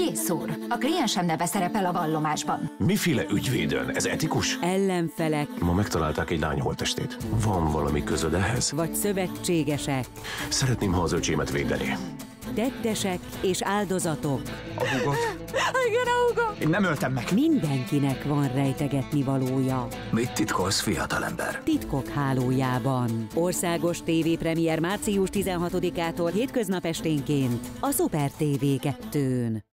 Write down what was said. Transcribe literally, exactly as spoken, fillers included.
Ügyész úr, a kliensem neve szerepel a vallomásban. Miféle ügyvédön? Ez etikus? Ellenfelek. Ma megtalálták egy lány holttestét. Van valami közöd ehhez? Vagy szövetségesek. Szeretném, ha az öcsémet védeni. Tettesek és áldozatok. A húgot? Igen, a húgom. Én nem öltem meg. Mindenkinek van rejtegetni valója. Mit titkolsz, fiatalember? Titkok hálójában. Országos tévépremiér március tizenhatodikától hétköznap esténként a Szuper té vé kettőn.